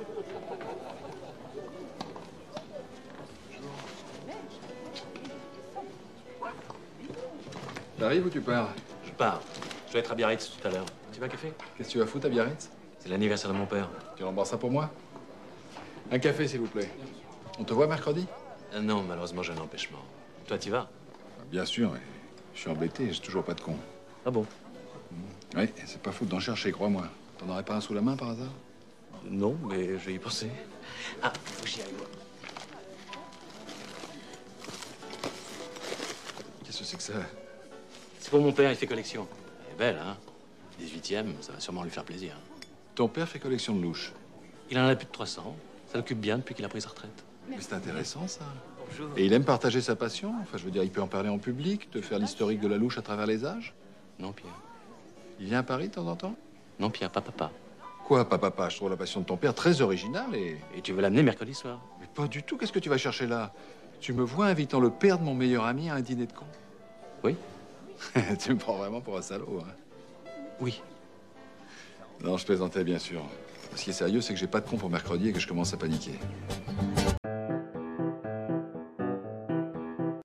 T'arrives ou tu pars? Je pars. Je dois être à Biarritz tout à l'heure. Tu vas à café? Qu'est-ce que tu vas foutre à Biarritz? C'est l'anniversaire de mon père. Tu rembourses ça pour moi? Un café, s'il vous plaît. On te voit mercredi? Non, malheureusement, j'ai un empêchement. Toi, t'y vas? Bien sûr, mais je suis embêté, j'ai toujours pas de con. Ah bon? Oui, c'est pas faute d'en chercher, crois-moi. T'en aurais pas un sous la main par hasard? Non, mais je vais y penser. Ah, faut que j'y aille. Qu'est-ce que c'est que ça? C'est pour mon père, il fait collection. Elle est belle, hein? 18e, ça va sûrement lui faire plaisir. Ton père fait collection de louches. Il en a plus de 300. Ça l'occupe bien depuis qu'il a pris sa retraite. Mais c'est intéressant, ça. Bonjour. Et il aime partager sa passion? Enfin, je veux dire, il peut en parler en public, te faire l'historique de la louche à travers les âges? Non, Pierre. Il vient à Paris de temps en temps? Non, Pierre, pas papa. Quoi, papa? Je trouve la passion de ton père très originale et... Et tu veux l'amener mercredi soir? Mais pas du tout, qu'est-ce que tu vas chercher là? Tu me vois invitant le père de mon meilleur ami à un dîner de con? Oui? Tu me prends vraiment pour un salaud, hein? Oui. Non, je plaisantais, bien sûr. Ce qui est sérieux, c'est que j'ai pas de con pour mercredi et que je commence à paniquer.